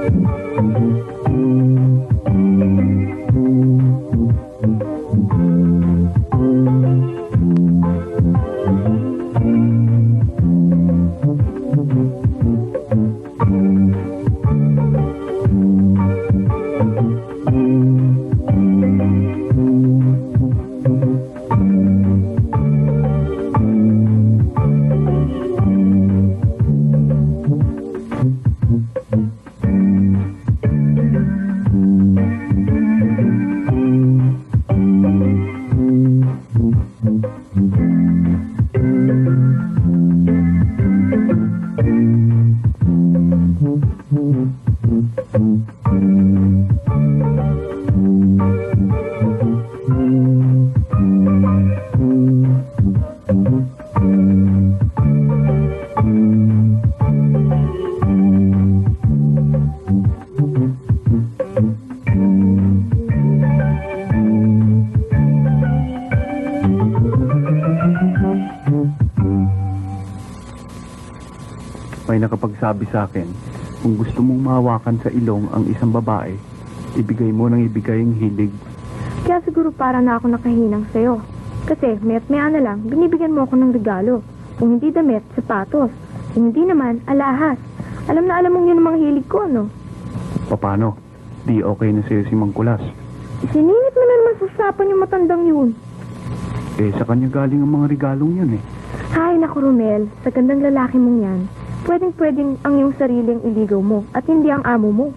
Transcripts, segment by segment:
May nakapagsabi sa akin, kung gusto mong mahawakan sa ilong ang isang babae, ibigay mo ng ibigay ang hilig. Kaya siguro para na ako nakahinang sa'yo. Kasi mayat maya na lang, binibigyan mo ako ng regalo. Kung hindi damit, sapatos. Kung hindi naman, alahas. Alam na alam mong yun ang mga hilig ko, no? Paano? Di okay na sa'yo si Mang Kulas. Isiningit mo na naman sa usapan yung matandang yun. Eh, sa kanya galing ang mga regalong yun eh. Hay, naku Romel, sa gandang lalaki mong yan, pwedeng ang iyong sariling iligaw mo at hindi ang amo mo.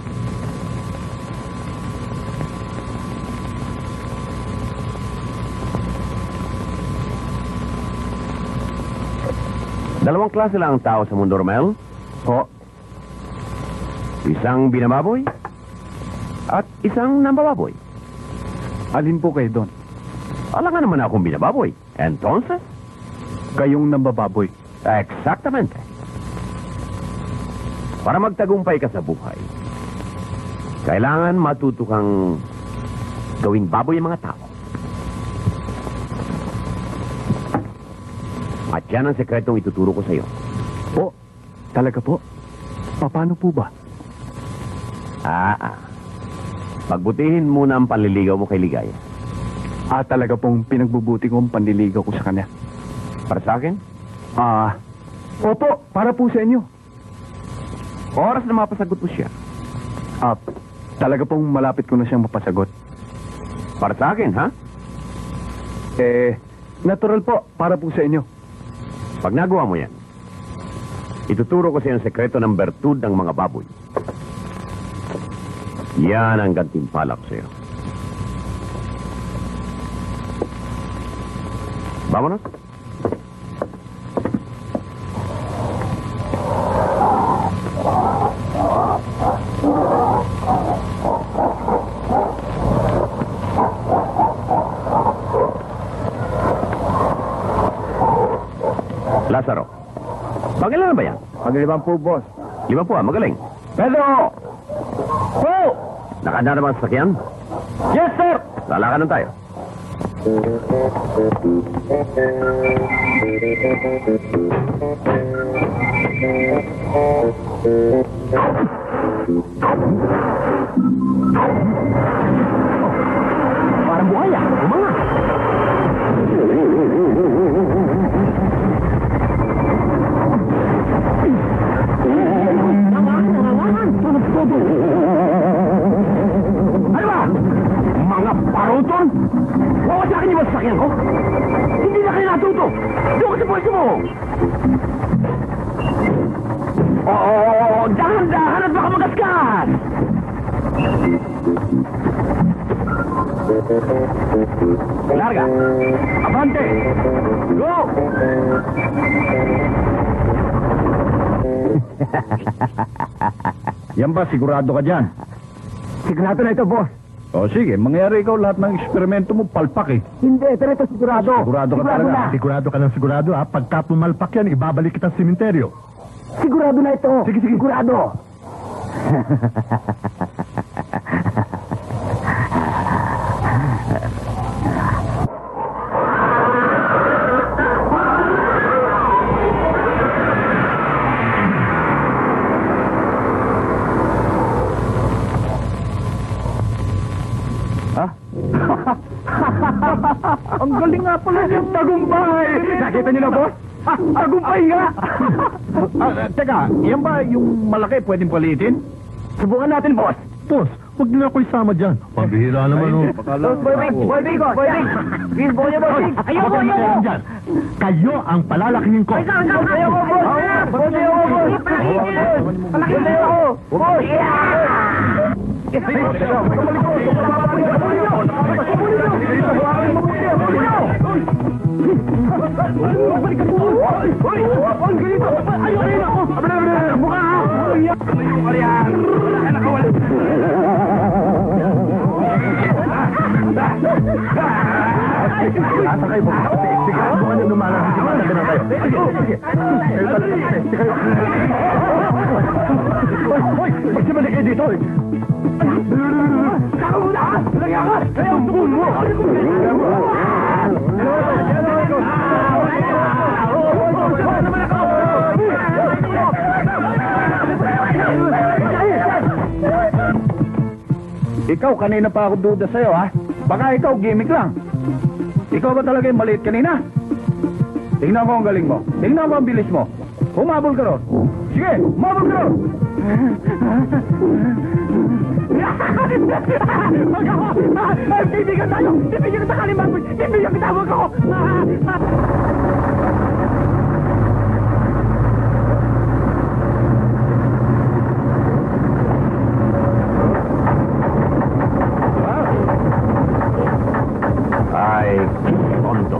Dalawang klase lang ang tao sa mundo, Romel. O, Isang binababoy at isang nambababoy. alin po kayo doon? Alangan naman akong binababoy. Entonces? Kayong nambababoy. Exactamente. Para magtagumpay ka sa buhay, kailangan matuto kang gawing baboy ang mga tao. At yan ang sekretong ituturo ko sa iyo. Po, talaga po? Paano po ba? Pagbutihin muna ang panliligaw mo kay Ligaya. Talaga pong pinagbubuti ko ang panliligaw ko sa kanya. Para sa akin? Opo, para po sa inyo. Oras na mapasagot mo siya. Talaga pong malapit ko na siyang mapasagot. Para sa akin, ha? Natural po, para po sa inyo. Pag nagawa mo yan, ituturo ko sa iyo ang sekreto ng bertud ng mga baboy. Yan ang gantimpala ko sa iyo. Vámonos. Lazaro, pag-ilan ba yan? Pag-5 po, boss. 5 po, magaling. Pedro! Po! Nakahanda na ba ang sasakyan? Yes, sir! Lalakanan tayo. Parang buhaya. Umanga. Ano ba? Mga paruton? Huwag sa akin yung masakyan ko. Hindi na kayo natuto. Doon ka sa pwesto mo. Oo, dahan-dahan at baka magaskas. Larga. Abante. Go! Yan ba, sigurado ka dyan? Sigurado na ito, boss. O sige, mangyari ikaw lahat ng eksperimento mo, palpak eh. Hindi, pero ito sigurado. Sigurado ka talaga. na. Sigurado ka ng sigurado ha. Pagka pumalpak yan, ibabalik kita sa simenteryo. Sigurado na ito. Sige, sige. Sigurado. Ang galing nga pala niya. Tagumpay! Nakita niyo na, boss? Tagumpay nga! Teka, yan ba yung malaki pwedeng palitin? Subukan natin, boss. Boss, huwag niyo na ako isama dyan. Pambihira naman, oh. Boy Big! Please, boy, boss! Ayoko! Dyan. Kayo ang palalakihin ko. Ayoko, boss! Palitin ako! Boss! Asakay mo. Sige, bukan yung lumalang. Sige na tayo. Hoy! Magsibalik kayo dito eh. Saka muna! Lagyan ka! Kaya ang tukul mo! Ikaw, kanina pa ako duda sa'yo, ha? Baka ikaw, gimmick lang. Ikaw ba talaga yung maliit kanina? Tingnan mo ang galing mo. Tingnan mo ang bilis mo. Humabol ka ron. Sige, humabol ka ron. Bibigyan tayo! Bibigyan kita kalimang! Bibigyan kita! Huwag ako! Ay, tonto.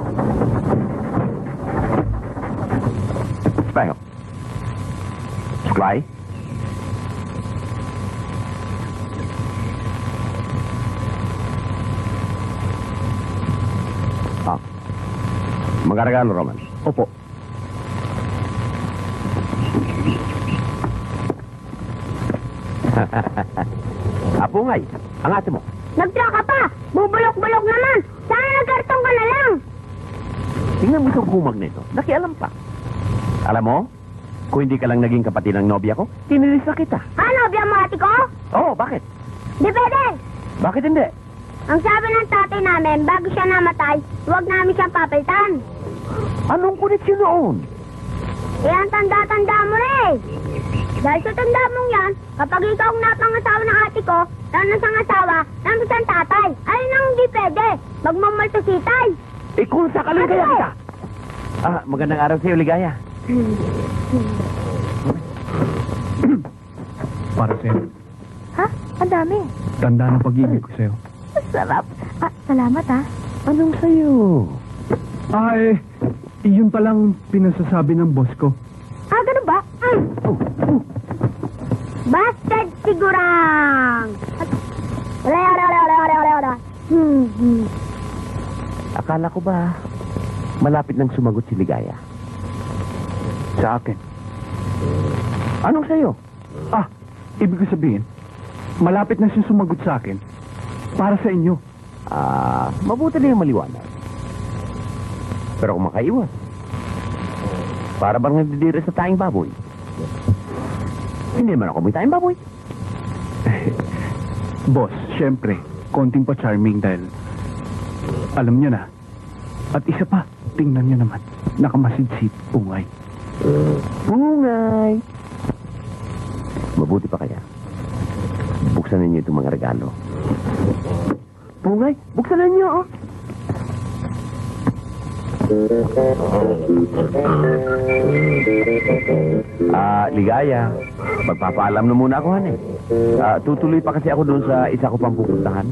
Espejo. Supply. Ah. Magregalo, Roman. Opo. Apungay, ang ate mo. Nagtra ka pa! Bubulok-bulok naman! Sana nagkartong ka na lang! Tingnan mo itong kumag nito. Nakialam pa. Alam mo, kung hindi ka lang naging kapatid ng nobya ko, tinilis na kita. Ano, biyamati ko? Oo, bakit? Di pwede! Bakit hindi? Ang sabi ng tatay namin, bago siya namatay, huwag namin siyang papalitan. Anong koneksyon noon? Eh, ang tanda-tanda mo na eh. Dahil sa tanda mong yan, kapag ikaw ang napangasawa ng ate ko, na sang asawa, ng isang tatay, ay nang hindi pwede. Magmamalto sitay. Eh, kung sakaling kaya kita. Magandang araw sa'yo, Ligaya. Para sa'yo. Ha? Ang dami. Tanda ng pag-ibig ko sa'yo. Sarap. Salamat ha. Anong sa'yo? Yun palang pinasasabi ng boss ko. Ganun ba? Bastard sigurang! Wala. Akala ko ba malapit nang sumagot si Ligaya? Sa akin. Anong sa'yo? Ibig ko sabihin, malapit na siya sumagot sa akin. Para sa inyo. Mabuti na yung maliwanag. Pero kung makaiwas, para bang nagdidiri sa tayong baboy? Hindi naman ako may tayong baboy. Boss, syempre, konting pa charming dahil alam niyo na. At isa pa, tingnan niyo naman, nakamasid-sit, pungay. Pungay! Mabuti pa kaya. Buksan ninyo itong mga regalo. Pungay, buksan ninyo, oh. Ligaya, magpapaalam na muna ako, honey. Tutuloy pa kasi ako doon sa isa ko pang pupuntahan.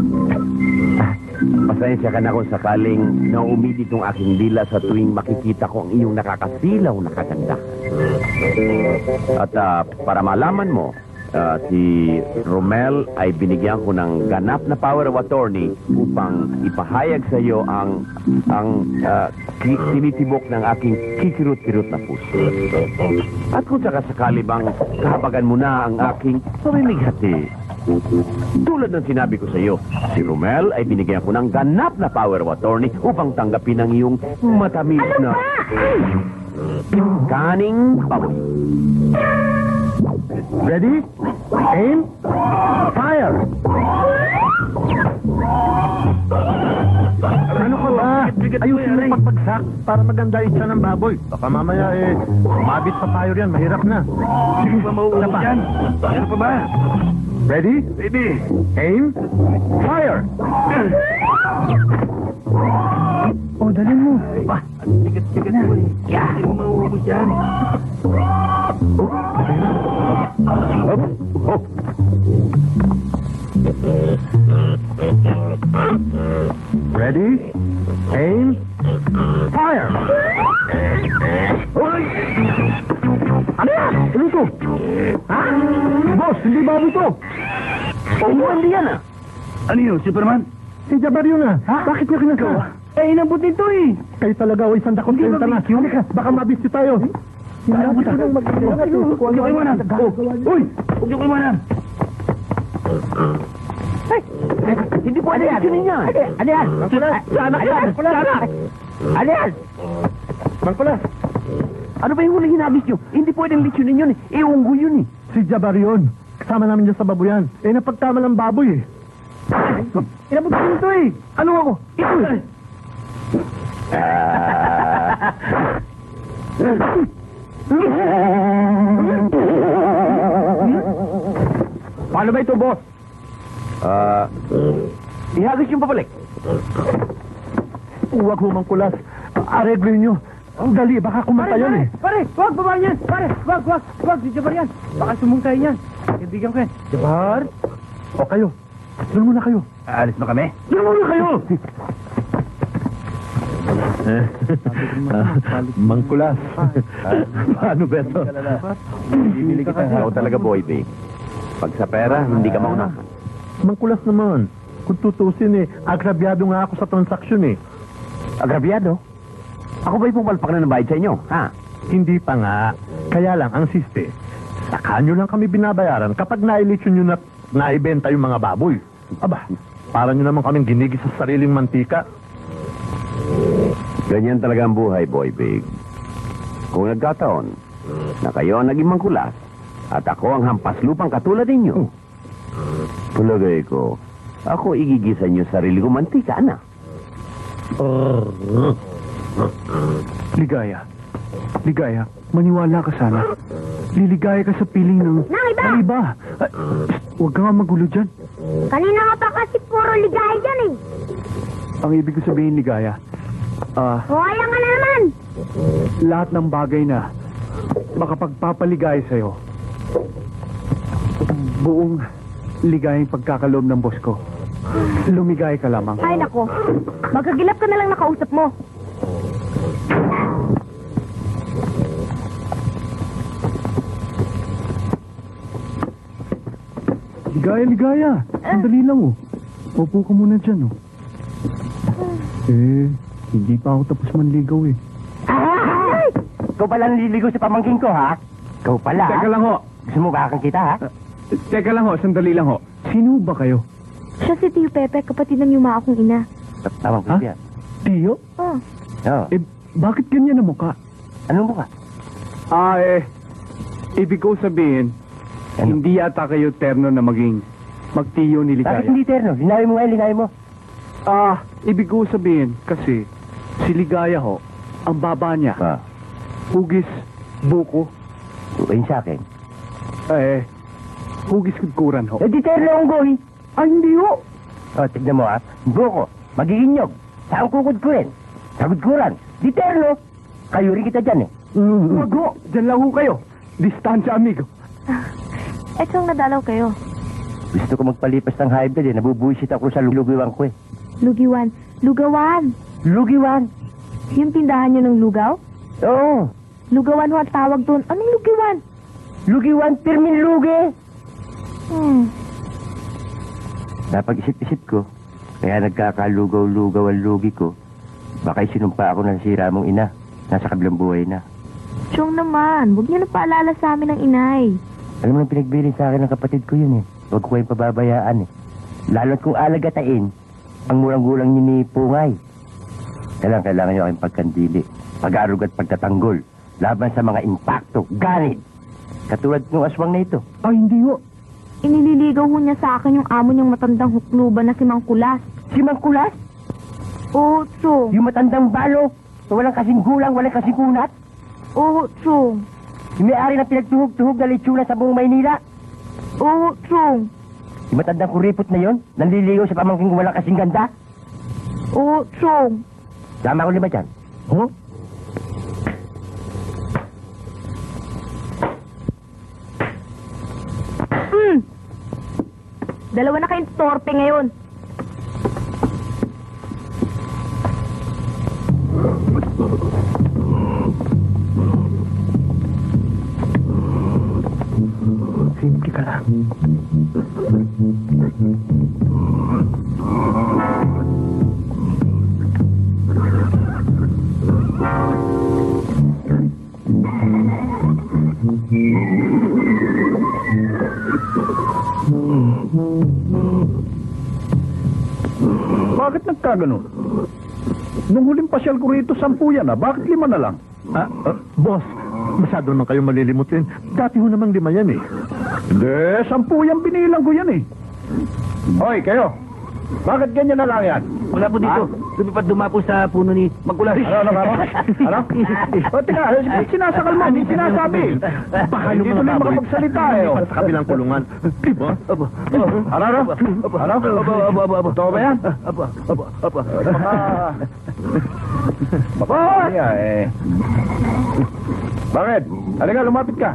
Pasensya ka na kung sakaling naumidi itong aking dila sa tuwing makikita ko ang iyong nakakasilaw na kagandahan. At para malaman mo, si Romel ay binigyan ko ng ganap na power of attorney upang ipahayag sa iyo ang tinitibok ng aking kikirot-kirot na puso. At kung sakasakali bang kahabagan mo na ang aking pamimighati, tulad ng sinabi ko sa iyo, si Romel ay binigyan ko ng ganap na power of attorney upang tanggapin ang iyong matamis na kaning baboy. Ready? Aim? Fire! Ano ka ba? Ayusin mo yung pagbagsak para maganda yung tiyan ng baboy. Baka mamaya mabit sa tayo riyan. Mahirap na. Sige pa mauuna pa. Ano pa ba? Ready? Ready. Aim. Fire! Oh, dali mo. Ba, tigat-tigat mo eh. Hindi mo mauubos yan. Hop, hop. Ready? Aim. Fire! Ano yan? Ano ito? Ha? Boss, hindi baboy to. Oo, hindi yan ah. Ano yun, Superman? Si Jabar yun ah. Bakit niya kinagawa? Eh, inabot nito eh. Kayo talaga o isang dakontenta na. Halika, baka mabisi tayo. Huwag niyo kayo manan. Uy! Huwag niyo kayo manan. Hindi po ano yan? Ano yan? Sana yan! Sana! Ano yan? Mangkulas, Ano ba yung huling hinagis nyo? Hindi pwedeng litsunin yun eh. Unggo yun eh. si Jabar yun. Kasama namin dyan sa babuyan. Napagtama ng baboy eh. Inabot ko nito eh. Ano ako? Ito eh. Paano ba ito, boss? Ihagis yung papalik. Huwag humangkulas. Areglo nyo. Ang dali, baka kumanta yun eh. Pare, wag baba niyan. Pare, wag. Di Jabar yan. Baka sumungkay niyan. Kaibigan ko yan. Jabar? O kayo. Doon muna kayo. Alis na kami? Doon muna kayo! Mangkulas. Paano ba ito? Bibili kita. Ikaw talaga, boy, babe. Pag sa pera, hindi ka mauna. Mangkulas naman. Kung tutusin agrabyado nga ako sa transaksyon eh. Agrabyado? Ako ba'y pupalpak na ng bayad sa inyo? Ha? Hindi pa nga. Kaya lang, ang siste, saka nyo lang kami binabayaran kapag nailitsyon nyo na naibenta yung mga baboy. Aba, para nyo naman kaming ginigis sa sariling mantika. Ganyan talaga ang buhay, boy, babe. Kung nagkataon na kayo ang naging mangkulas at ako ang hampas lupang katulad ninyo, tulagay ko, ako igigisan nyo sarili kong mantika, na. Ligaya, maniwala ka sana. Liligaya ka sa piling ng... Nang iba! Ang iba! Huwag ka nga magulo dyan. Kanina nga pa kasi puro ligaya dyan eh. Ang ibig ko sabihin, Ligaya, O kaya nga na naman. lahat ng bagay na makapagpapaligaya sa'yo, buong ligayang pagkakaloob ng boss ko, lumigay ka lamang. Ay, nako. Magkagilap ka na lang nakausap mo. Ligaya. Sandali lang, oh. Upo ka muna dyan, oh. Hindi pa ako tapos manligaw, eh. Ikaw pala naliligo sa pamangkin ko, ha? Ikaw pala, Teka lang, ho. Gusto mo kakang kita, ha? Teka lang, ho. Sandali lang, ho. Sino ba kayo? Siya si Tio Pepe, kapatid ng yuma akong ina. Tamang Ha? yan. Tiyo? Oh. Oo. Bakit ganyan ang mukha? Anong mukha? Ibig ko sabihin, Ano? hindi yata kayo terno na maging magtiyo ni Ligaya. Bakit hindi terno? Linawin mo nga, linawin mo. Ibig ko sabihin, kasi si Ligaya ho, ang baba niya, hugis buko, Ayun sa akin. hugis kudkuran ho. Eh, di terno ang goy. Ay, hindi ho. O, tignan mo, ha? Buko, magiging nyog. Saan kukudkurin? Sa kudkuran. Di terno. Kayo rin kita dyan, eh. Wag ho, dyan lang ho kayo. Distansya, amigo. Etong nadalaw kayo. Gusto ko magpalipas ng hybrid, eh. Nabubuisit ako sa lugiwan ko, eh. Lugiwan. Lugawan. Lugiwan? Yung tindahan nyo ng lugaw? Oo. Lugawan ho ang tawag doon. Anong lugiwan? Lugiwan, termin lugi. Napag-isip-isip ko, kaya nagkakalugaw-lugaw ang lugi ko. Baka sinumpa ako ng sira mong ina. Nasa kabilang buhay na. Chong naman, huwag niyo na paalala sa amin ng inay. Alam mo nang pinagbilin sa akin ng kapatid ko yun, eh. Huwag ko kayong pababayaan, eh. Lalo't kung alagatain, ang murang-gulang niyo ni Pungay. Kailangan niyo aking pagkandili, pag-arug at pagtatanggol, laban sa mga impakto, ganit. Katulad ng aswang na ito. Ay, hindi ho. Inililigaw ho niya sa akin yung amo niyang matandang hukluban na si Mang Kulas. Si Mang Kulas? Oo, Chong. Yung matandang balo, na walang kasing gulang, walang kasing kunat. Oo, Chong. Yung may-ari na pinagtuhog-tuhog na litsura sa buong Maynila. Oo, Chong. Yung matandang kuripot na yon, nanliligaw sa pamangking walang kasing ganda. Oo, Chong. Tama ko 5 dyan. Oh? Dalawa na kayong torpe ngayon. Simple ka lang. Bakit nagkaganon? Nung huling pasyal ko rito, 10 yan, Bakit 5 na lang? Boss, masyado naman kayo malilimutin. Dati ho namang 5 yan eh. Hindi, 10 yan, binilang ko yan eh. Hoy, kayo. Bakit ganyan na lang yan? Wala po dito. Lumipad dumapo sa puno ni Magkulas. Ano? O, teka, sinasakal mo, hindi sinasabi. Baka Hindi yung mga tuloy baboy. makapagsalita eh. Lumipat sa kabilang kulungan. Diba? Ano? Totoo ba yan? Baka... Bakit? Halika, lumapit ka.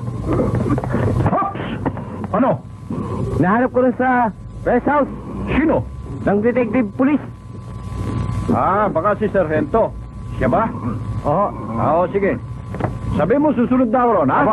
Hops! Ano? Nahanap ko rin sa rest house Sino? ng detective police. Baka si Sargento. Siya ba? Oo. Oo, sige. Sabi mo, susunod na ako ron, ha?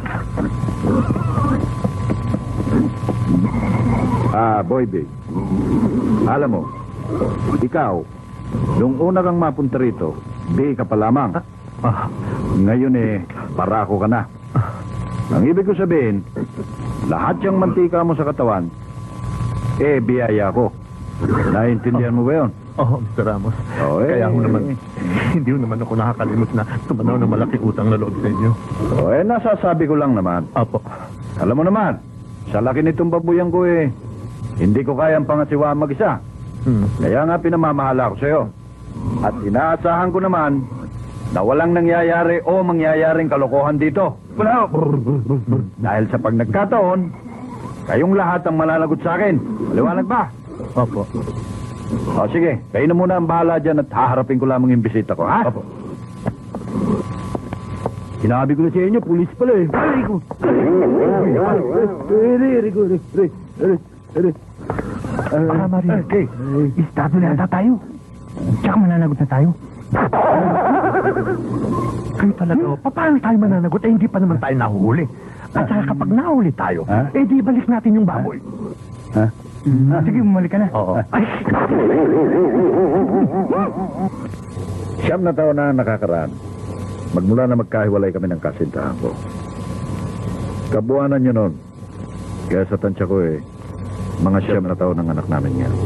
Boy Big. Alam mo, ikaw, nung una kang mapunta rito, di ka pa lamang. Ngayon parako ka na. Ang ibig ko sabihin, lahat yung mantika mo sa katawan, biyaya ko. Naiintindihan mo ba yun? Oo, Mr. Ramos. Kaya ho naman, hindi ho naman ako nakakalimot na tumanaw ng malaking utang na loob sa inyo. Nasasabi ko lang naman. Apo. Alam mo naman, sa laki nitong babuyan ko hindi ko kayang pangasiwaan mag-isa. Kaya nga pinamamahala ko sa'yo. At inaasahan ko naman na walang nangyayari o mangyayaring kalokohan dito. Wala. Dahil sa pag nagkataon, kayong lahat ang malalagot sa akin. Maliwanag ba? Opo. Sige, kayo na muna ang bahala dyan at haharapin ko lamang yung bisita ko, ha? Opo. Sinabi ko na sa inyo, pulis pala eh. Ay ko. Maria. Estado na yata tayo. Tsaka mananagot na tayo. Kayo talaga, paano tayo mananagot? Hindi pa naman tayo nahuhuli. At saka kapag nahuli tayo, di balik natin yung baboy. Sige, bumalik ka na. Oo. Ay! 9 na taon na nakakaraan. Magmula na magkahiwalay kami ng kasintahan ko. Kabuanan nyo nun. Kaya sa tansya ko mga 9 na taon ng anak namin yan.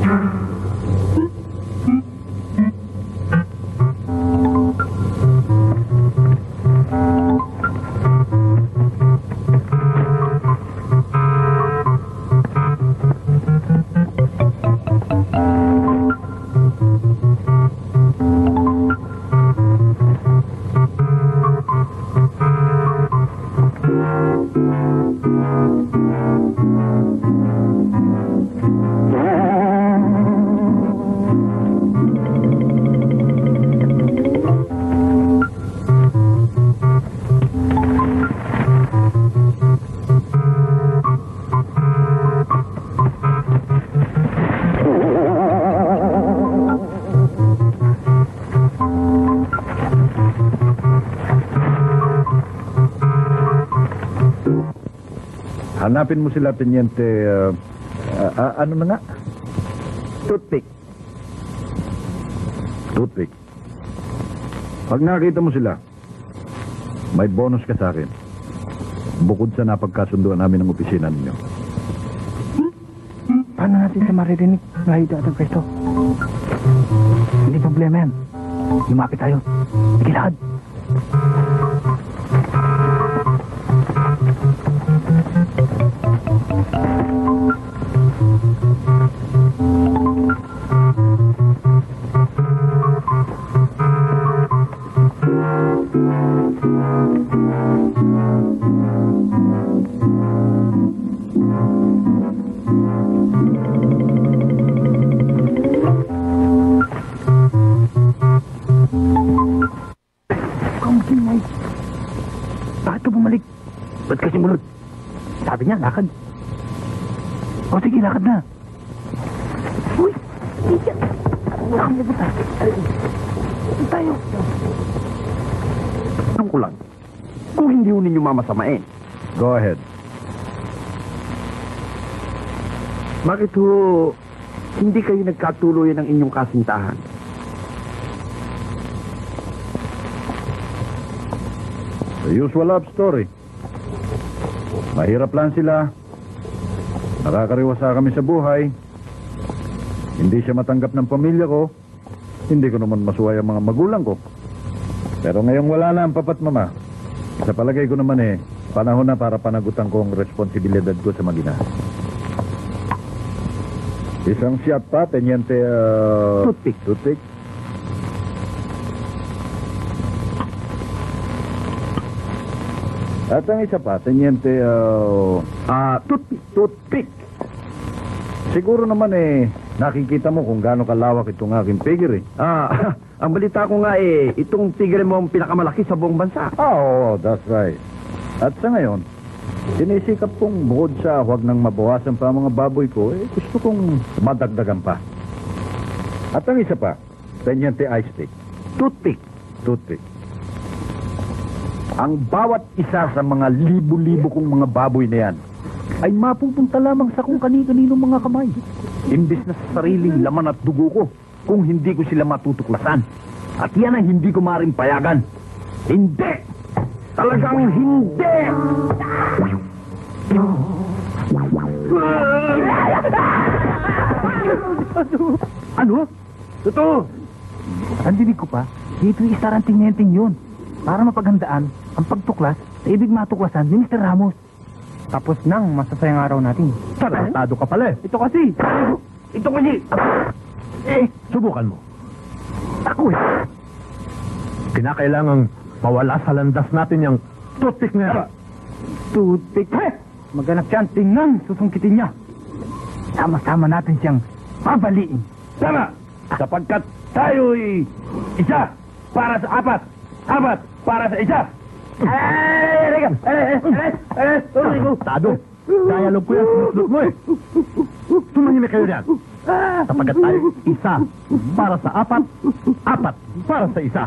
Hanapin mo sila, Teniente, ano na nga? Toothpick. Toothpick. Pag nakita mo sila, may bonus ka sa akin. Bukod sa napagkasunduan namin ng opisina ninyo. Paano natin sa maririnig na hito at ang pwesto? Hindi problema yan. Lumapit tayo. Sige lahat. lakad. O sige, lakad na. Uy! Ika! Wala kang pupunta. Saan tayo? Tanong ko lang, kung hindi ho ninyo mamasamain, Go ahead. bakit ho hindi kayo nagkatuloy ng inyong kasintahan? The usual love story. Mahirap lang sila. Nakakariwasa kami sa buhay. Hindi siya matanggap ng pamilya ko. Hindi ko naman masuway ang mga magulang ko. Pero ngayong wala na ang papat mama. Sa palagay ko naman panahon na para panagutan ko ang responsibilidad ko sa mag-ina. Isang shot pa, tenyente, Toothpick. Toothpick. At ang isa pa, tenyente, Toothpick. siguro naman nakikita mo kung gaano kalawak itong aking figure Ang balita ko nga itong tigre mo ang pinakamalaki sa buong bansa. Oo, that's right. At sa ngayon, sinisikap kong bukod sa huwag nang mabawasan pa ang mga baboy ko, gusto kong madagdagan pa. At ang isa pa, tenyente ice stick. Toothpick. Ang bawat isa sa mga libo-libo kong mga baboy na yan ay mapupunta lamang sa kung kani-kaninong mga kamay. Imbis na sa sariling laman at dugo ko, kung hindi ko sila matutuklasan. At yan ang hindi ko maaaring payagan. Hindi! Talagang hindi! Ano? Totoo! Ang dinig ko pa, dito yung istarang tinyenting yun. Para mapaghandaan ang pagtuklas sa ibig matuklasan ni Mr. Ramos. Tapos nang masasayang araw natin. Tarantado ka pala Ito kasi! Subukan mo. Ako Kinakailangang mawala sa landas natin yung toothpick na yan. Toothpick. Maganap siyan, tingnan, susungkitin niya. Sama-sama natin siyang babaliin. Tama! Sapagkat tayo'y isa para sa apat. Apat para sa isa. Tado, dialog ko yan, sinusunod mo Tumahimik kayo dyan. Sapagkat tayo isa para sa apat, apat para sa isa.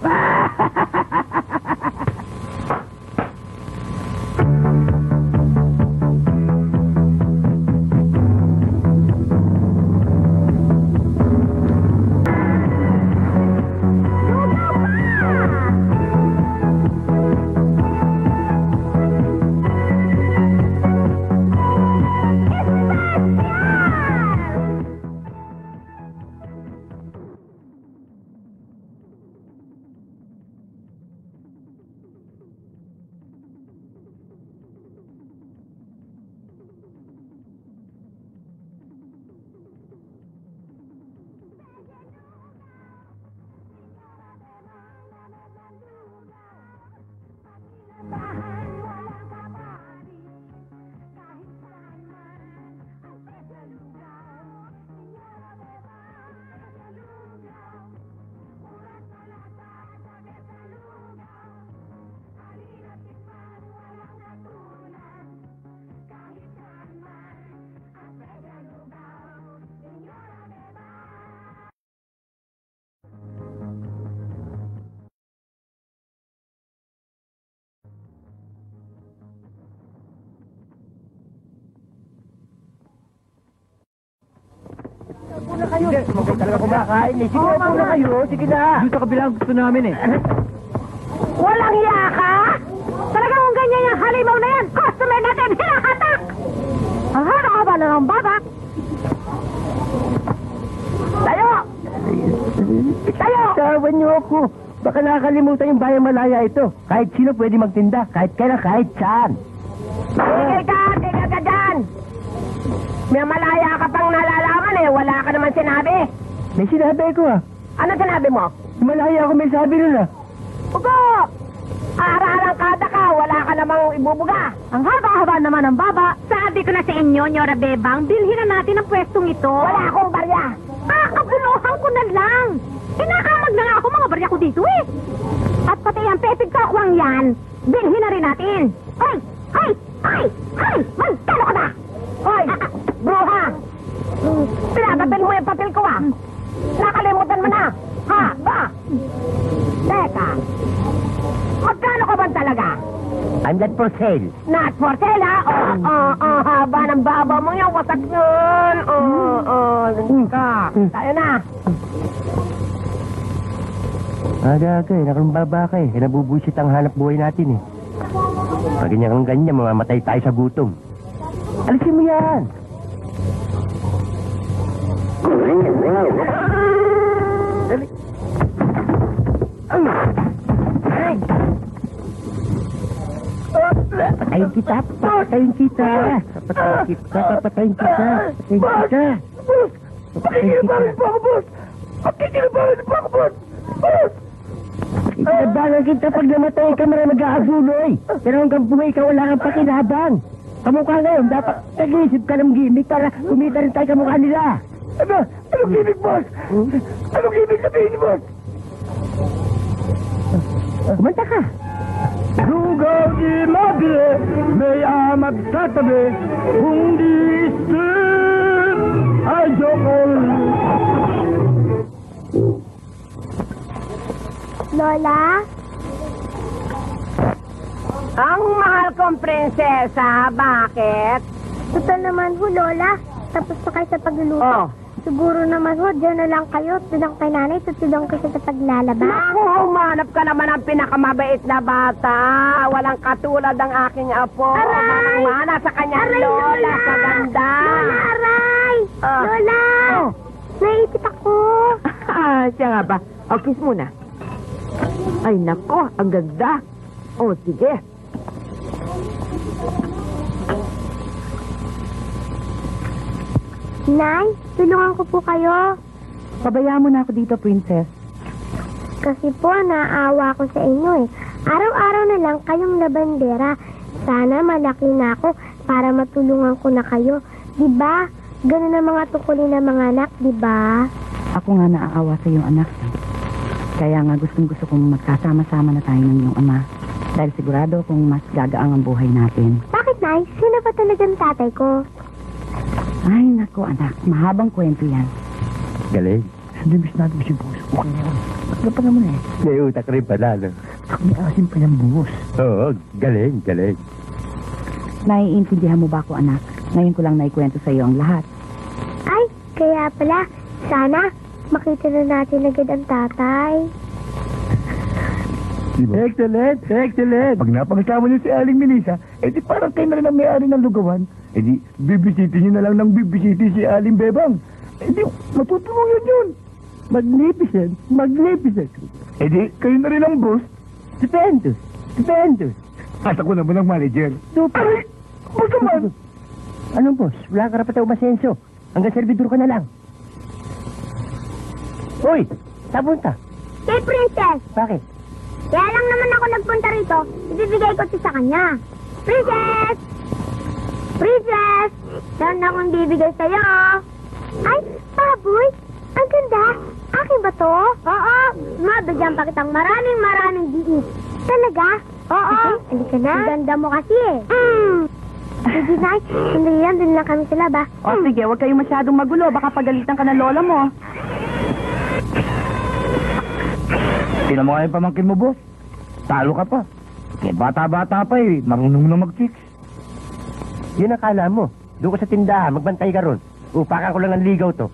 Hindi, sumagay talaga kumakain eh. Sige, upo na kayo. Sige na. Dito kabilang gusto namin Walang hiya ka? Talagang kung ganyan yung halimaw na yan, customer natin, hinakatak! Ang haba na ng baba. Tayo! Tawan niyo ako. Baka nakakalimutan yung bayang malaya ito. Kahit sino pwede magtinda. Kahit kailan, kahit saan. Tigil ka dyan! May malaya ka pang nalalaman wala ka naman sinabi. May sinabi ko ah. Ano sinabi mo? Malaya ako may sabi nun ah. Ugo! Ara-arang kada ka, wala ka namang ibubuga. Ang haba-haba naman ng baba. Sabi ko na sa inyo, Nyora Bebang, bilhin na natin ang pwestong ito. Wala akong barya. Kakabuluhan ko na lang. Inakamag na nga ako mga barya ko dito At pati ang pepig kakwang yan, bilhin na rin natin. Ay! Hoy! Hoy! Magkano ka ba? Hoy! Bruha! Pinapapil mo yung papel ko, ah! Nakalimutan mo na! Ha? Ba? Teka! Magkano ka ba talaga? I'm not for sale. Not for sale, ha? Haba ng baba mo yung wasak nun. Tayo na. Aga-aga eh, nakalumbaba ka eh. Nabubuisit ang hanap buhay natin eh. Pag ganyan kang ganyan, mamamatay tayo sa gutom. Alisin mo yan! Dali. Ay! Patayin kita! Papatayin kita! Papatayin kita! Papatayin kita! Papatayin kita! Pakikinabangan pa ako, boss! Pakikinabangan pa ako, boss! Boss! Ikinabangan kita pag namatay ka marami mag-aaguloy. Pero hanggang buhay ka wala kang pakinabang. Kamukha ngayon, dapat nag-iisip ka ng gimmick para kumita rin tayo kamukha nila. Ano? Anong gimmick, boss? Anong gimmick sabihin ni boss? Kumanta ka. Lugaw di mabili, may amat tatabi, kung di isip, ay jokol. Lola? Ang mahal kong prinsesa, bakit? Total naman ho, Lola. Tapos pa kayo sa pagluluto. Oh. Siguro naman ho, dyan na lang kayo. Tudang kay nanay, tutulong kayo sa paglalaba. Naku, humanap ka naman ang pinakamabait na bata. Walang katulad ang aking apo. Aray! Manang-mana sa kanyang Aray, lola, Lola! sa ganda. Lola, aray! Ah. Lola! Oh. Naipit ako. Siya nga ba? O, kiss muna. Ay, nako, ang ganda. O, sige. Nay, tulungan ko po kayo. Pabayaan mo na ako dito, princess. Kasi po, naawa ko sa inyo eh. Araw-araw na lang kayong labandera. Sana malaki na ako para matulungan ko na kayo. Diba? Ganun ang mga tukulin ng mga anak, diba? Ako nga naaawa sa iyong anak. Kaya nga gustong-gusto kong magkasama-sama na tayo ng iyong ama. Dahil sigurado kung mas gagaang ang buhay natin. Bakit, Nay? Sino ba talagang tatay ko? Ay, nako anak. Mahabang kwento yan. Galing. Nabis natin si boss. Okay na yan. Ano pa naman eh? May utak rin pala, no? May asim pa yung buhos. Oo, galing, galing. Naiintindihan mo ba ako, anak? Ngayon ko lang naikwento sa iyo ang lahat. Ay, kaya pala. Sana makita na natin agad ang tatay. Diba? Excellent, excellent. Pag napakasama niyo si Aling Melissa, edi parang kayo na rin ang may-ari ng lugawan. Edi bibisitin niyo na lang ng bibisitin si Aling Bebang. Edi matutulungan yun. Magnificent, magnificent. Edi kayo na rin ang boss. Stupendous, stupendous. At ako naman ang manager. Super. Aray, boss naman. Anong boss? Wala ka rapat umasenso. Hanggang servidor ka na lang. Hoy, sabon ka. Kay Princess, Bakit? kaya lang naman ako nagpunta rito. Ibibigay ko ito sa kanya. Princess! Princess! Meron akong bibigay sa'yo. Ay, baboy! Ang ganda! Akin ba to? Oo! Mabigyan pa kitang maraming diis. Talaga? Oo! Halika na. Ang ganda mo kasi eh. Sige, Nay. Sandali lang, dun lang kami sila ba? O sige, huwag kayong masyadong magulo. Baka pagalitan ka ng lola mo. Tinan mo nga yung pamangkin mo, boss. Talo ka pa. Eh, bata-bata pa eh. Marunong na mag-chicks. Yun akala mo. Doon ka sa tindahan, magbantay ka ron. Upakan ko lang ng ligaw to.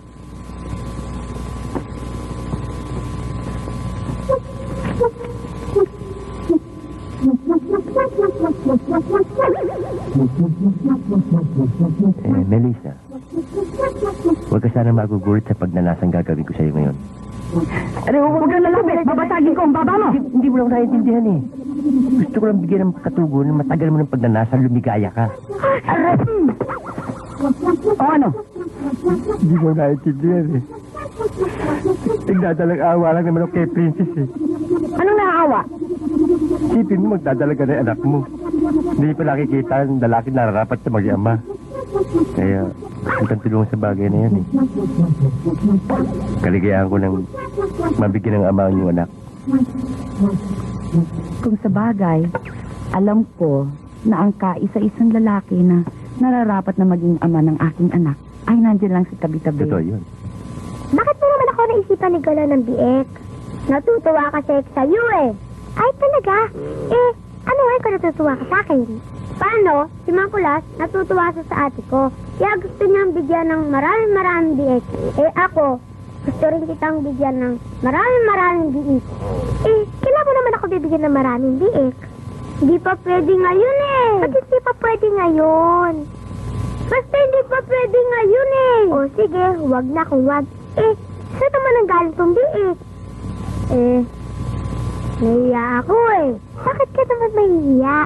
Melissa, huwag ka sana magugulit sa pagnanasang gagawin ko sa'yo ngayon. Ano, huwag kang lalapit. Babasagin ko ang baba mo. Hindi mo lang naiintindihan eh. Gusto ko lang bigyan ng katugon na matagal mo ng pagnanasa, lumigaya ka. O ano? Hindi mo naiintindihan eh. Nagdadalang awa lang naman ako kay Princess eh. Anong nakakawa? Isipin mo, magdadala ka na anak mo. Hindi pa nakikita ang lalaki nararapat sa mag-ama. Kaya, gusto tulungan sa bagay na yan eh. Kaligayahan ko ng mabigyan ng ama ang iyong anak. Kung sa bagay, alam ko na ang kaisa-isang lalaki na nararapat na maging ama ng aking anak ay nandiyan lang sa tabi-tabi. Totoo yun. Bakit mo naman ako naisipan ni Gala ng biek? Natutuwa kasi sa iyo eh. Ay talaga? Ano nga kung natutuwa ka sa akin? Paano? Si Makulas natutuwa sa ate ko. Kaya gusto niyang bigyan ng maraming biek. Ako, gusto rin kitang bigyan ng maraming biek. Kailan mo naman ako bibigyan ng maraming biek? Hindi pa pwede ngayon eh. Ba't hindi pa pwede ngayon? Basta hindi pa pwede ngayon eh. O sige, wag na kung wag. Saan naman ang galing tong biik? Nahiya ako eh. Bakit ka naman mahihiya?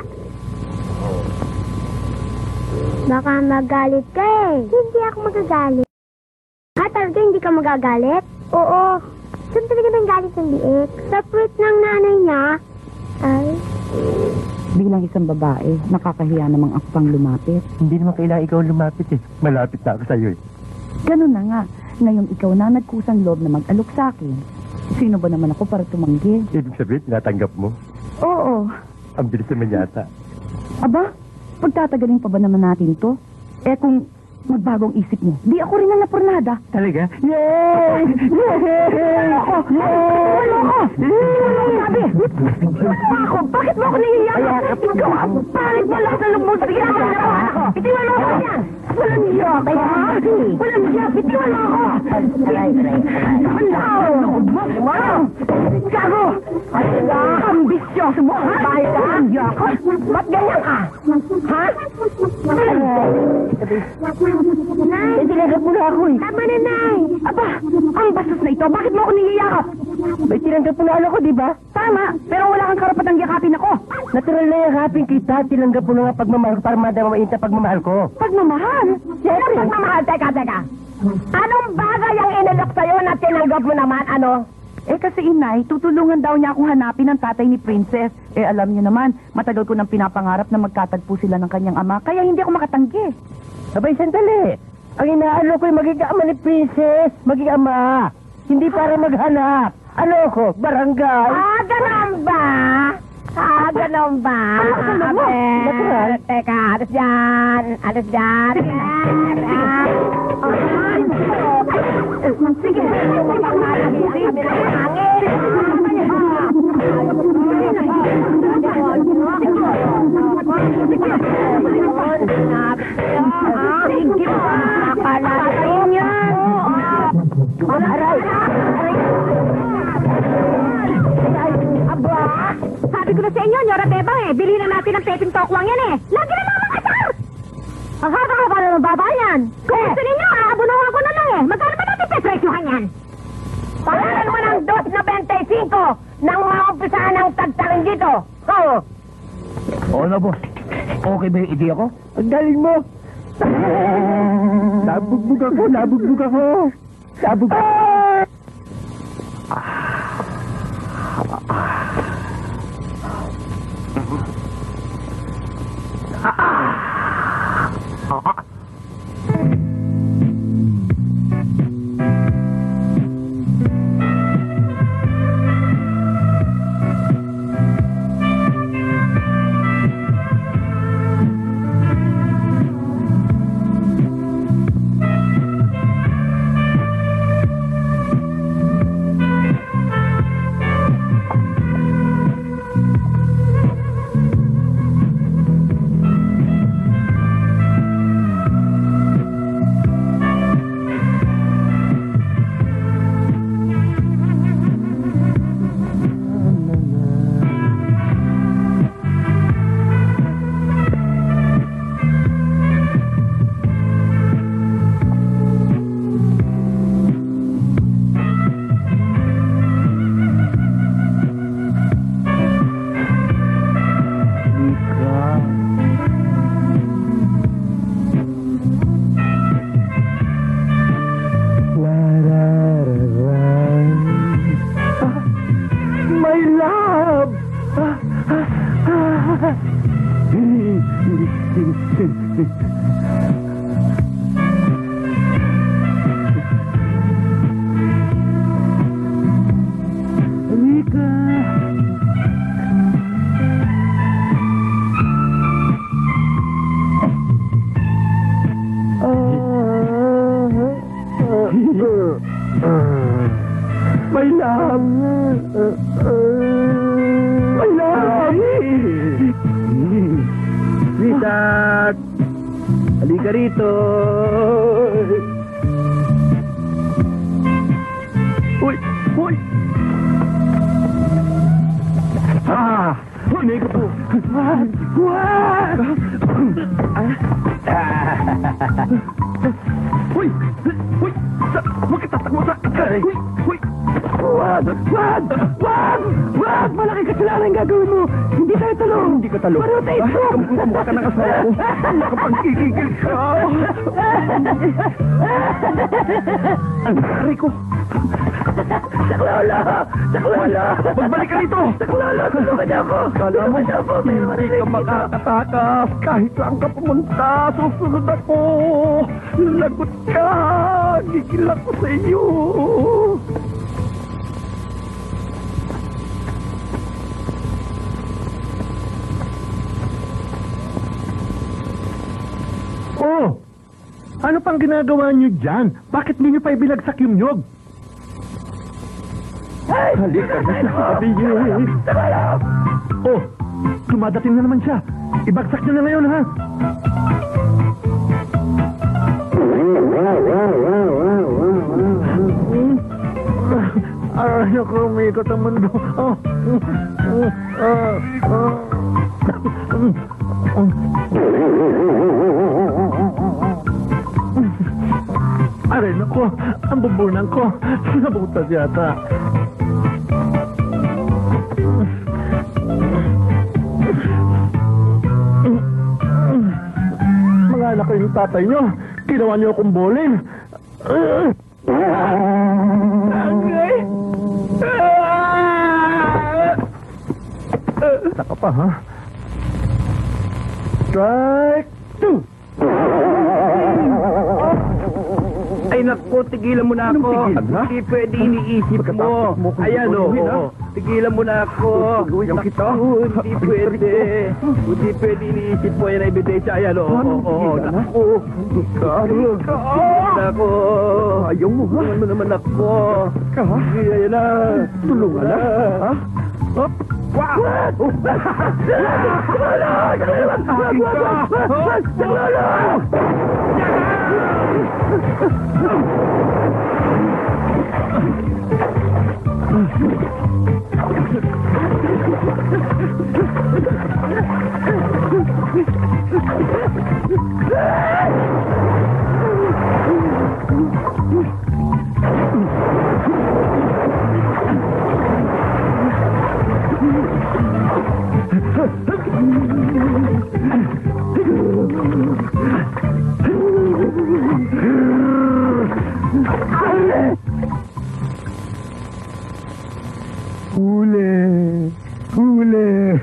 Baka magalit ka eh. Hindi ako magagalit. Talaga hindi ka magagalit? Oo. Saan talaga nang galit ang biik? Sa puwit ng nanay niya? Ay... Bilang isang babae, nakakahiya namang ako pang lumapit. Hindi naman kailangan ikaw lumapit eh. Malapit na ako sa'yo eh. Ganun na nga. Ngayong ikaw na nagkusang loob na mag-alok sa akin. Sino ba naman ako para tumanggi? Ibig sabihin, tinatanggap mo. Oo. Ang bilis naman yata. Aba, pagtatagalin pa ba naman natin to? Kung magbagong isip mo, di ako rin ang napurnada. Talaga? Yay! Yay! Ako! Sabi! Ako! Bakit mo ako nahihiyakap? Ikaw ang palit mo lahat ng lubog sa ginagawa ng ako! Itiwan mo ako yan! Walang niya ka! Walang niya! Itiwan mo ako! Wow! Gago! Ambisyoso mo! Bakit ka? Ba't ganyan ka? Ha? Nay! Tinagap mo na ako eh. Tama na, Nay! Aba! Ang bastos na ito! Bakit mo ako niyayakap? May tinanggap mo na ako, di ba? Tama! Pero wala kang karapatang yakapin ako! Natural na yakapin kita. Tinanggap mo na nga pagmamahal ko para madamain sa pagmamahal ko. Pagmamahal? Siyempre. Anong pagmamahal? Teka! Anong bagay ang inalok sa'yo na tinanggap mo naman? Ano? Kasi inay, tutulungan daw niya akong hanapin ang tatay ni Princess. Alam niyo naman, matagal ko nang pinapangarap na magkatagpo sila ng kanyang ama, kaya hindi ako makatanggi. Abay, sandali. Ang inaalo ko ay magiging ama ni Princess. Maging ama. Hindi para maghanap. Ano ko? Barangay. Ganon ba? Ganon ba? Natural. Teka, alas dyan. Sige. Sige pa. Napalasin yan. Aba, sabi ko na sa inyo, Nyora Bebang bili na natin ang peping tokwang yan Lagi na naman kasar! Ang haba-haba na ng baba yan. Kung gusto ninyo, aabunawan ko na lang Magkano ba natin pepresyohan yan? Pagalan mo ng 2.25 nang maumpisahan ng tagtarin dito. Oo. Oo na, boss. Okay ba yung ideya ko? Ang galing mo. Nabugbog ako. My love! My love! Sweetheart! Halika rito! Uy! Uy! Ah! Hinay ko po! Wag! Wag! Uy! Uy! Huwag ka tatakbo sa... Uy! Uy! Wag! Wag! Wag! Wag! Malaki kasalanan ang gagawin mo! Hindi tayo talo! Hindi ka talo! Pareho tayo ito! Kamukha ka ng asawa ko! Nakapagkikigil ka! Ang aray ko! Saklala! Saklala! Magbalik ka rito! Saklala! Tulungan niya ako! Kala mo, hindi ka makakatakas! Kahit saan ka pumunta, susunod ako! Lagot ka! Gigil ako sa iyo! Oh! Ano pang ginagawa niyo dyan? Bakit hindi niyo pa ibilagsak yung nyog? Halika na sabi niyo! Oh! Dumadating na naman siya. Ibagsak niyo na ngayon, ha? Ayoko umikot ang mundo. Aray, nako. Ang bubunan ko. Nabutas yata. Mga anak ko yung tatay nyo. Ginawa niyo akong bowling. Saka pa, ha? Strike 2! Ay naku, tigilan mo na ako. Hindi pwede iniisip mo. Ayan o. Tigilan mo na ako. Naku, hindi pwede. Hindi pwede iniisip mo. Yan ang ebidensya. Ayan o. Naku. Naku. Ayaw mo ha? Tulungan mo naman ako. Ayan na. Tulungan na. Ha? Hop. Wow! Huli! Huli!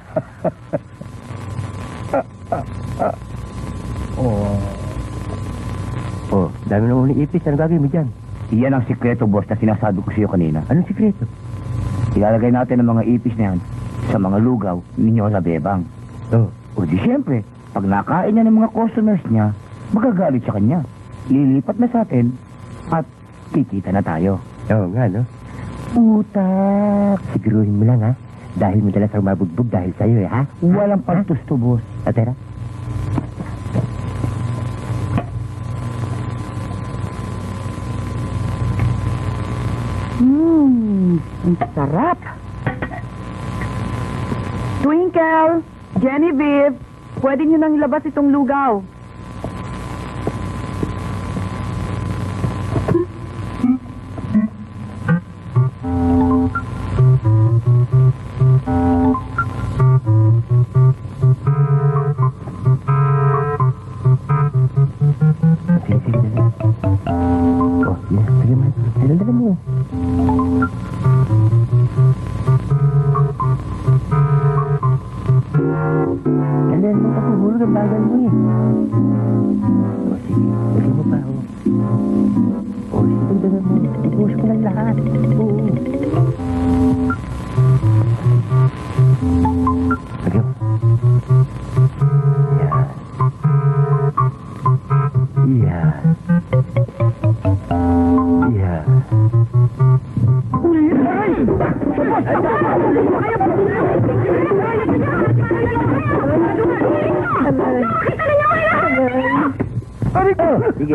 Oh, dami na uling ipis. Ano gagawin mo dyan? Iyan ang sikreto, boss, na sinasabi ko sa iyo kanina. Anong sikreto? Ilalagay natin ang mga ipis na yan sa mga lugaw ninyo sa bebang. Oh. O di siyempre, pag nakain niya ng mga customers niya, magagalit sa kanya. Lilipat na sa atin at kikita na tayo. Oo nga, no? Utak! Siguruhin mo lang, ha? Dahil mo dala sa mabugbog dahil sa'yo, ha? Walang pagtusto, boss. Atera? Ang sarap. Twinkle, Genevieve, pwede nyo nang ilabas itong lugaw. Sige, dali. Oh, yeah. Sige, man. Dala mo. Dali mo pa, puro ng bagal mo eh. Oh, sige. Dali mo pa, oh. Oh, sige, dala mo. Ibuhos ko lang lahat. Oo. Sige. Yan. Yan. Aray ko! Sige.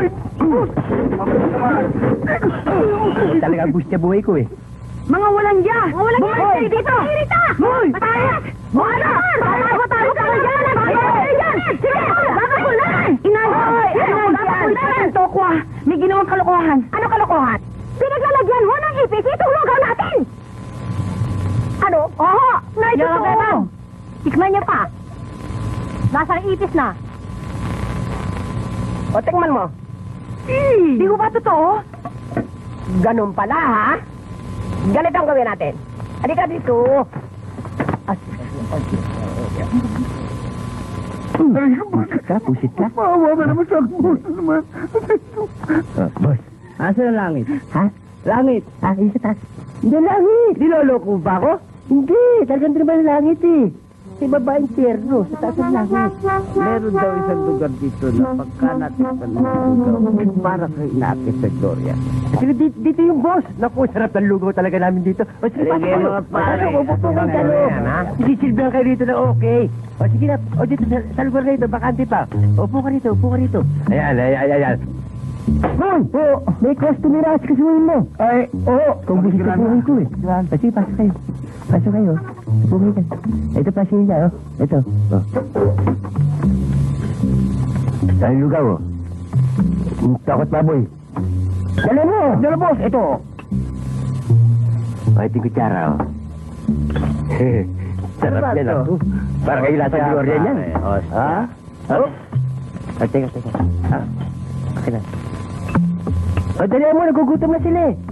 Talagang gusto buhay ko eh. Mga walang ya! Mga walang ya! Kayo dito! Rita! Hoy! Patayas! Ano? Tayo ka na dyan! Sige! Bakakulan! Inay! Bakakulan! Tokwa! May ginawang kalokohan. Ano kalokohan? Pinaglalagyan mo ng ipis itong lugaw natin! Ano? Oo! Naitotoo! Tikman niya pa. Nasang ipis na. O, tingnan mo. Di ko ba totoo? Ganun pala, ha? Ganito ang gawin natin. Halika dito. Pusit ka? Maawa ka naman sa akin, naman. Boss, asa na langit? Ha? Langit? Isa taas. Hindi langit. Niloloko ba ako? Hindi, talagang naman langit eh. Sa baba ang pierno, sa taas ng langit. Meron daw isang lugar dito na pagka natin para kayo inaakit sa Gloria. Kasi dito yung boss. Naku, sarap ng lugaw talaga namin dito. O sige, pasok kayo. Pupupungan ka loob. Sisilbihan kayo dito na okay. O sige na, o dito sa lugar na ito, bakante pa. Upo ka rito, upo ka rito. Ayan. Hoy! Oo, may customer as kasuhin mo. Ay, oo. Kung busit ka buhay ko eh. Sige, pasok kayo. Pasok kayo. Bumay ka. Ito pa sila, oh. Ito. Oh. Saan lugaw, oh? Takot baboy. Dala mo! Dala boss, ito. Ay, ito yung kutsara, oh. Sarap yan, oh. Para kayo lasa Gloria yan. Ha? Oh? Teka. Okay na. O, dali mo, nagugutom na sila eh.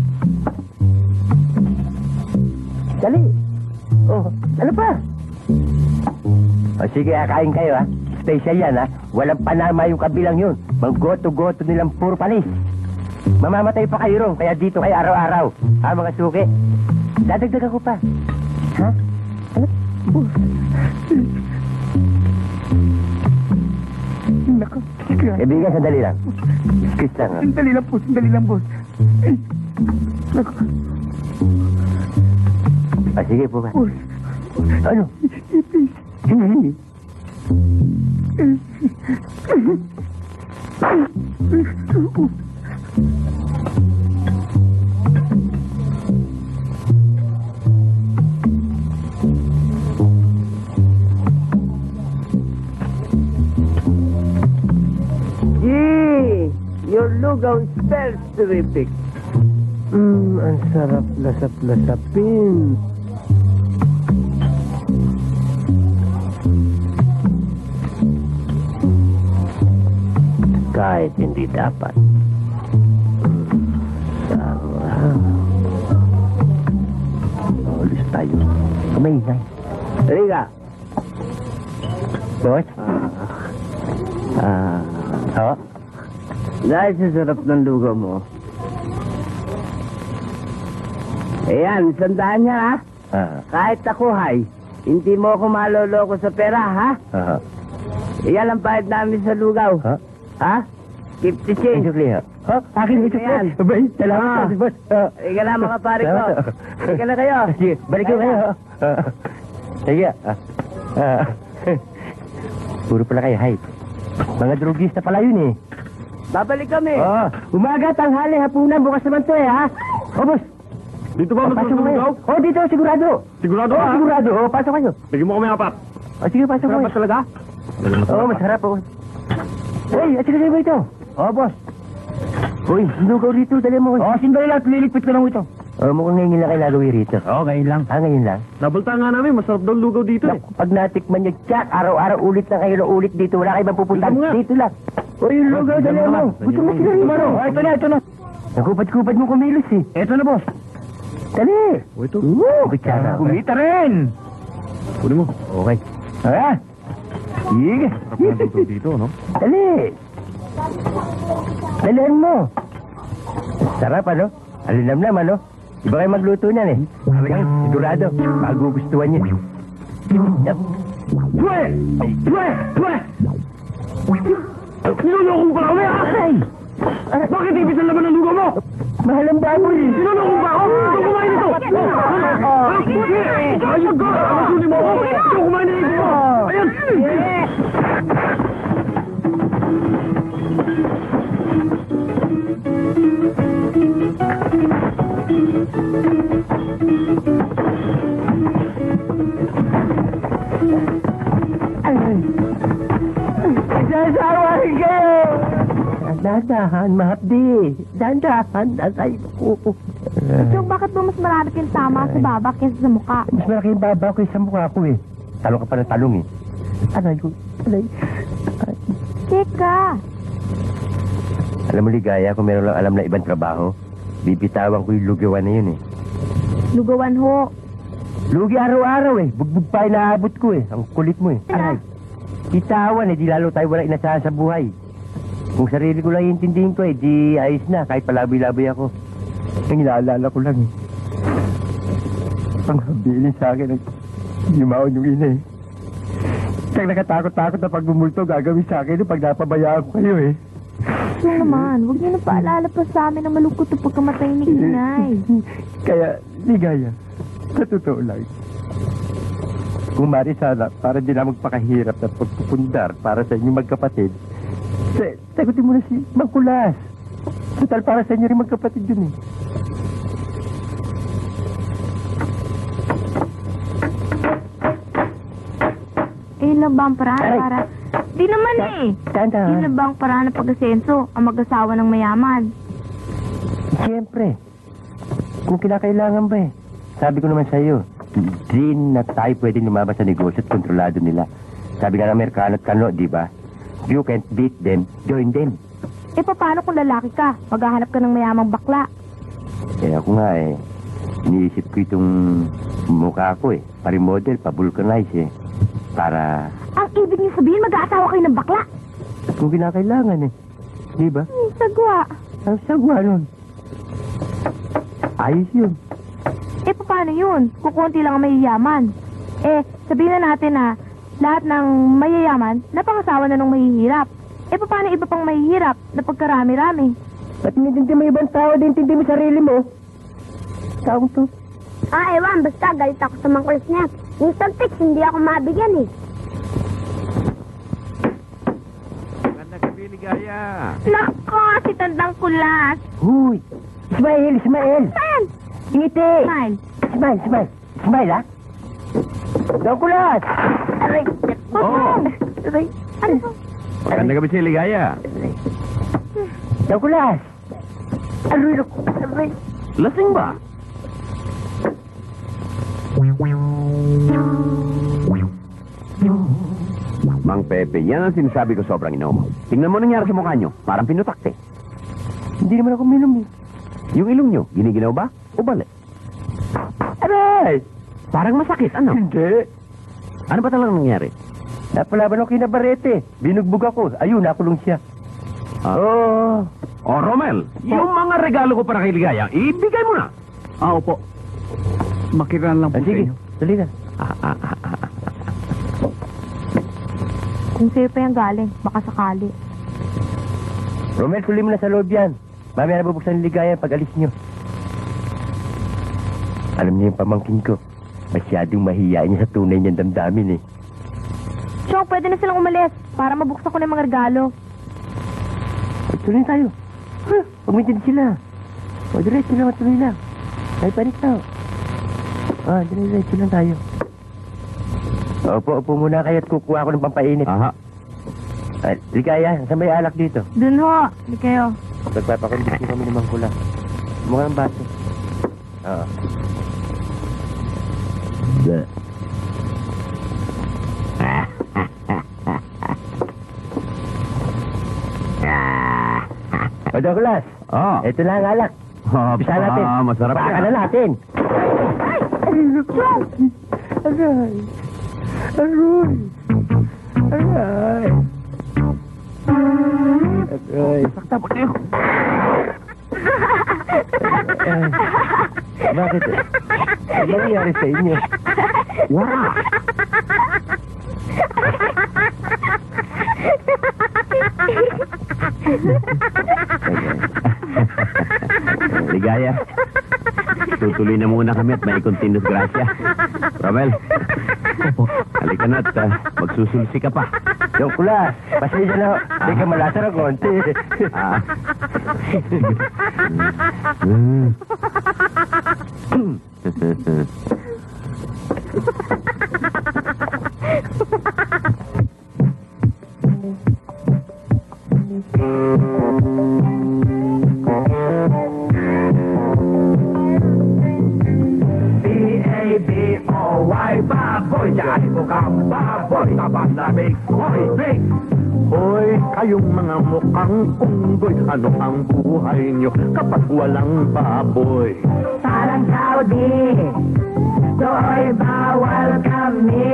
Dali. Oh, ano pa? O, sige, kain kayo, ha. Special yan, ha. Walang panama yung kabilang yun. Maggoto-goto nilang puro panis. Mamamatay pa kayo ron, kaya dito kayo araw-araw. Ha, mga suki? Dadagdagan ko pa. Ha? Ano? Nako, sige. Ibigan, sandali lang. Excuse lang, ha. Sandali lang, boss. Ay, nako. Ah, sige po ba? Boss. Ano? Ipis. Your lugaw smells terrific. Ang sarap lasap-lasapin. Kahit hindi dapat. Sarap. Ulis tayo. Kumaingay. Halika. Boss? Oh? Dahil sa sarap ng lugaw mo. Ayan, sandaan niya, ha? Kahit ako, hay, hindi mo ako maloloko sa pera, ha? Iyan ang bayad namin sa lugaw. Ha? 50 cents. Ha? Akin ito, yan. Abay, salamat, boss. Ika na, mga pare ko. Ika na kayo. Sige, balik ko kayo. Sige. Puro pala kayo, hay. Mga drugista pala yun, eh. Babalik kami. Umaga, tanghali, hapunan, bukas naman to, eh, ha? O, boss. Dito ba magsusugaw? Oh, dito, sigurado. Sigurado Oh, ha? sigurado. Oh, pasok kayo. Bigyan mo kami apat. Oh, sige, pasok kayo. Masarap talaga? Oo, masarap. Oh. Hey, at sige ba ito? Oh, boss. Uy, lugaw rito, dali mo. Oh, sandali lang, liligpit ko lang ito. Oh, mukhang ngayon lang kayo nagawin rito. Oo, ngayon lang. Ngayon lang. Nabalta nga namin, masarap daw lugaw dito eh. Naku, pag natikman niyo, Jack, araw-araw ulit lang kayo na ulit dito. Wala kayo mapupuntahan. Dito mo nga. Dito lang. Uy, yung lugaw, dali mo. Gusto mo sila rito. Ito na. Nakupad-kupad mo kumilos eh. Ito na, boss. Dali. O ito. Kutsara. Kumita rin. Kunin mo. Okay. Ah, sige. Sarap na lugaw dito, no? Dali. Dalihan mo. Sarap, ano? Alinam-nam, ano? Iba kayo magluto niyan, eh. Talagang sigurado. Magugustuhan niyo. Yup. Pwe! Nilolokong pa kami, ha? Ay! Bakit ibig ang laman ng lugaw mo? Mahal ang baboy. Nilolokong pa ako? Ito kumain nito! Ayun ka! Masuli mo ako! Ito kumain nito! Ayan! Sasawahin kayo! Dandahan, Mahapdi. Dandahan, asay ko. Chong, bakit ba mas marami kang tama sa baba kaysa sa mukha? Mas malaki yung baba ko sa mukha ko eh. Talong ka pa ng talong eh. Aray ko, aray. Teka. Alam mo, Ligaya, kung meron lang alam na ibang trabaho, bibitawan ko yung lugawan na yun eh. Lugawan ho. Lugi araw-araw eh. Bugbog pa inaabot ko eh. Ang kulit mo eh. Aray. Bitawan eh. Di lalo tayo wala inasahan sa buhay. Kung sarili ko lang iintindihin ko eh, di ayos na. Kahit palaboy-laboy ako. Ang inaalala ko lang eh. Ang habilin sa akin ang yumaon yung ina eh. Kaya nakatakot-takot na pag bumulto gagawin sa akin pag napabayaan ko kayo eh. Chong naman, huwag niyo na paalala pa sa amin na malungkot ang pagkamatay ni Inay. Kaya, Ligaya, sa totoo lang, kung mari sana, para di na magpakahirap na pagpupundar para sa inyong magkapatid, sagutin mo na si Mangkulas. Total para sa inyo rin magkapatid yun eh. Eh, lang ba ang paraan para... Di naman eh. Tanda. Yun na ba ang paraan ng pag-asenso, ang mag-asawa ng mayaman? Siyempre. Kung kinakailangan ba eh. Sabi ko naman sa'yo, di na tayo pwedeng lumabas sa negosyo at kontrolado nila. Sabi nga ng Amerikano at Kano, di ba? You can't beat them, join them. Eh, paano kung lalaki ka? Maghahanap ka ng mayamang bakla. Eh ako nga eh, iniisip ko itong mukha ko eh. Parimodel, pabulkanize eh. Para... Ang ibig niyo sabihin, mag-aasawa kayo ng bakla? Kung kinakailangan eh. Di ba? Sagwa. Ang sagwa nun. Ayos yun. Eh, paano yun? Kukunti lang ang mayayaman. Eh, sabihin na natin na lahat ng mayayaman napangasawa na ng mahihirap. Eh, paano iba pang mahihirap na pagkarami-rami? Ba't hindi mo ibang tao din, hindi mo sarili mo? Taong to. Ewan, basta galit ako sa Mangkulas niya. Instant text, hindi ako mabigyan eh. Magandang gabi, Ligaya. Nako, si Tandang Kulas. Huy! Ismael! Saan? Ngiti! Smile. Smile! Smile, ha? Daw kulas! Aray. Oo. Aray. Ano ba? Magandang gabi si Ligaya. Daw kulas! Aray! Lasing ba? Mang Pepe, yan ang sinasabi ko sobrang inom. Tingnan mo nangyari sa mukha nyo. Parang pinutakte. Hindi naman ako minom eh. Yung ilong nyo, giniginaw ba? O balik? Aray! Parang masakit, ano? Hindi. Ano ba talagang nangyari? Napalaban ako kina Barete. Binugbog ako. Ayun, nakulong siya. Oh. Oh, Romel, yung mga regalo ko para kay Ligaya, ibigay mo na. Opo. Makiran lang po sa Sige, inyo. dali na. Kung sa'yo pa yung galing, baka sakali. Romel, tuloy mo na sa loob yan. Mamaya nabubuksan ng Ligaya pag alis nyo. Alam niyo yung pamangkin ko. Masyadong mahihain niya sa tunay niyang damdamin eh. Chong, pwede na silang umalis para mabuksan ko na yung mga regalo. Tuloy tayo. Huwag may din sila. O, diretso lang, tuloy lang. Ay, panik na. Diretso lang tayo. Opo muna kayo at kukuha ko ng pampainit. Aha. Ligaya, saan may alak dito? Dun ho, di kayo. Nagpapakondisyon kami naman ko lang. Mukha ng baso. Oo. O, Douglas. Oh. Ito na ang alak. Bisa natin. Masarap Baka yan. na natin. Aray. Aray. Aray. Aray. Sakta po niyo. Bakit? Ano nangyari sa inyo? Wala. Ligaya. Tutuloy na muna kami at may continuous grasya. Romel. Opo. Halika na at magsusulsi ka pa. Joke lang. Pasensya na. Hindi ka malasa ng konti. B-A-B-O-Y, baboy, dyan mo kang baboy, tabang lamig, hoy, big! Hoy, kayong mga mukhang unggoy, ano ang buhay nyo kapag walang baboy? Parang Saudi, do'y bawal kami.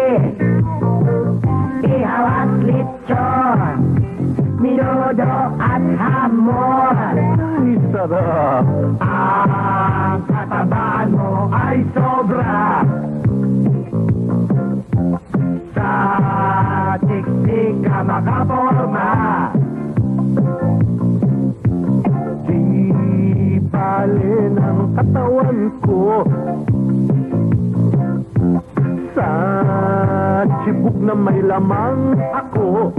Ihaw at lechon, minudo at hamon. Ay, sarap! Ang katabaan mo ay sobra. Sa tiksik ka makaporma. Di bale ng katawan ko sa tibok na may lamang ako.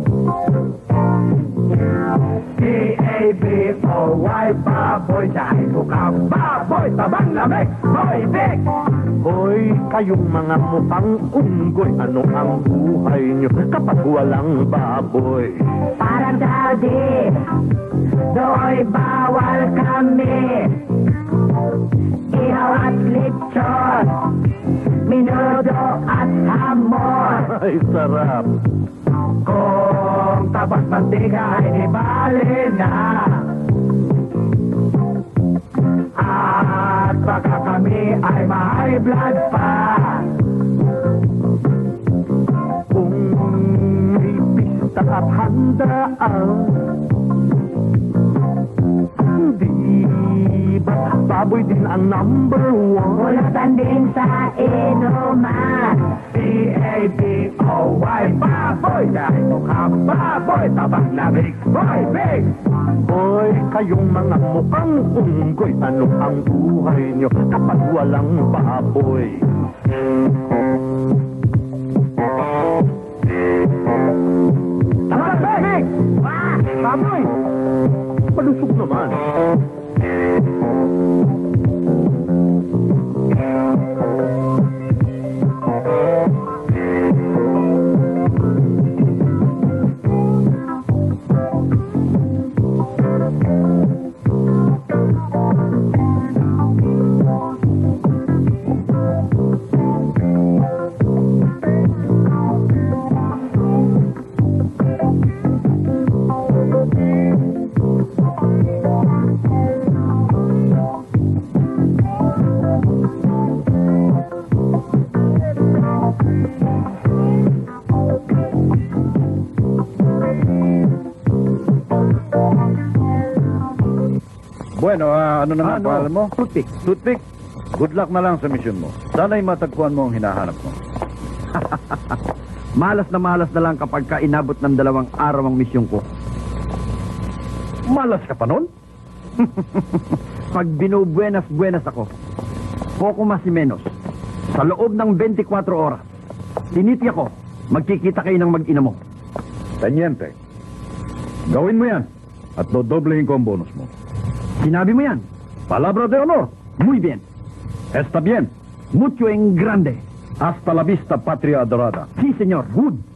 B-A-B-O-Y, baboy, dahil mukhang baboy, tabang lamig, hoy, big! Hoy, kayong mga mukhang unggoy, ano ang buhay nyo kapag walang baboy? Parang Saudi, do'y bawal kami. Ihaw at lechon, minudo at hamon. Ay, sarap! Kung tabas mantika ay di bali na. At baka kami ay ma-high blood pa. Kung may pista at handaan, di ba baboy din ang number one? Ulatan din sa inuman. B-A-B-O-Y, baboy, dahil mukhang baboy, tabang lamig, hoy, big! Hoy, kayong mga mukhang unggoy, ano ang buhay nyo kapag walang baboy? Tabang lamig! Baboy! Palusog naman. Bueno, ano naman pangalan mo? Toothpick. Toothpick? Good luck na lang sa mission mo. Sana'y matagpuan mo ang hinahanap mo. Malas na lang kapag ka inabot ng 2 araw ang misyon ko. Malas ka pa nun? Pag binubuenas-buenas ako, poco mas menos, sa loob ng 24 oras, tinitiyak ko, magkikita kayo ng mag-ina mo. Teniente, gawin mo yan at dodoblehin ko ang bonus mo. Sinabi mo yan? Palabra de honor. Muy bien. Está bien. Mucho en grande. Hasta la vista, patria adorada. Sí, señor. Good.